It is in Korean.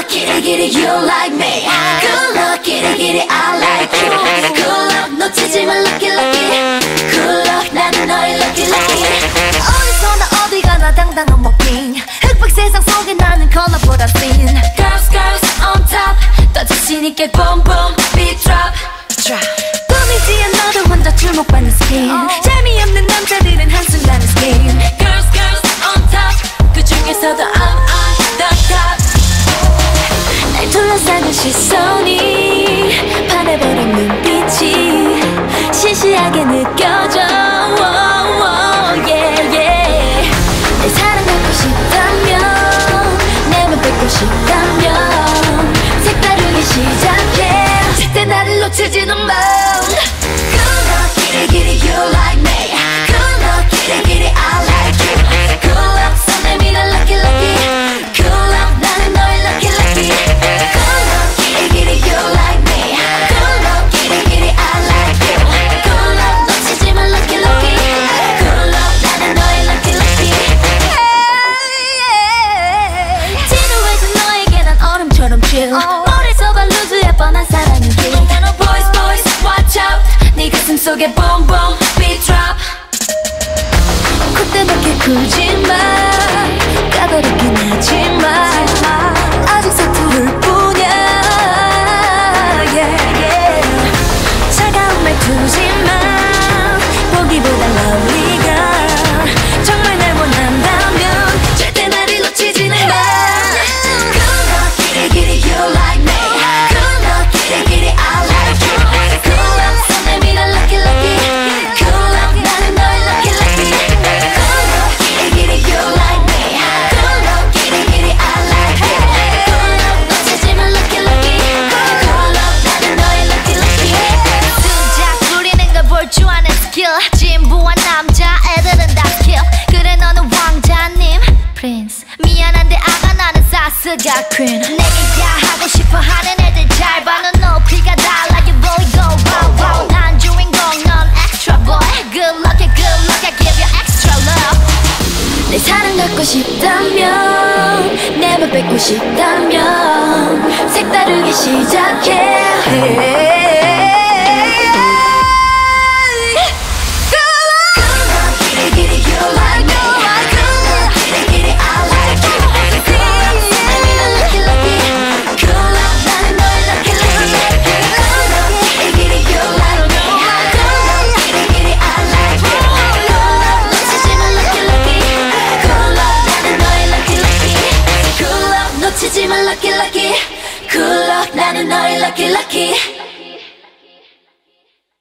kitty kitty you like me. Good luck kitty kitty I like you. Good luck 놓치지 마 lucky lucky. Good luck 나는 너의 lucky lucky. 어디서나 어디 가나 당당한 먹긴. 흑백 세상 속에 나는 컬러보다 thin. Girls girls on top 더 자신 있게 boom boom beat drop. 꿈이지 않아도 혼자 주목받는 스킨. 재미없는 남자들은 한순간에 skin. Girls girls on top 그 중에서도 I'm on the top. 날 둘러싸는 시선이 반해버린 눈빛이 시시하게 느껴져. Yeah, yeah. 날 사랑하고 싶다면 내맘 뺏고 싶다면 색다르게 시작해. 절대 나를 놓치지는 마. Good luck kitty kitty you like me. Good luck kitty kitty I like you. Good luck 손 내밀어 lucky lucky. Good luck 나는 너의 lucky lucky. Good luck kitty kitty you like me. Good luck kitty kitty I like you. Good luck 놓치지 마 lucky lucky. Good luck 나는 너의 lucky lucky. 지루해진 너에게 난 얼음처럼 chill. 머리서 발루즈의 뻔한 사랑은 길. Boys boys watch out. 네 가슴 속에 boom boom beat drop. 콧대밖에 굴지 마. 까다롭긴 하지만 아직 서투를 뿐이야. Yeah, yeah. 차가운 말투지 마. 보기보다 lovely girl. 정말 날 원한다면 절대 나를 놓치지는 마. Good luck kitty kitty you like me. Good luck kitty kitty I like you. Good luck 손 내밀어 lucky lucky. Good luck 나는 너의 lucky lucky. Good luck kitty kitty you like me. Good luck kitty kitty I like you. Good luck 놓치지 마 lucky lucky. Good luck 나는 너의 lucky lucky. 수작 부리는 걸 볼 줄 아는 스킬. 진부한 남자애들은 다 스킬. 그래 너는 왕자님 Prince. 미안한데 아가 나는 사스가 queen. 내게 야하고 싶어 하는 애들 잘 봐. 넌 높이가 달라 you really go wow wow. 난 주인공 넌 extra boy. Good luck I give you extra love. 내 사랑 갖고 싶다면 내 맘 뺏고 싶다면 색다르게 시작해. 놓치지 마 lucky lucky. Good luck 나는 너의 lucky lucky.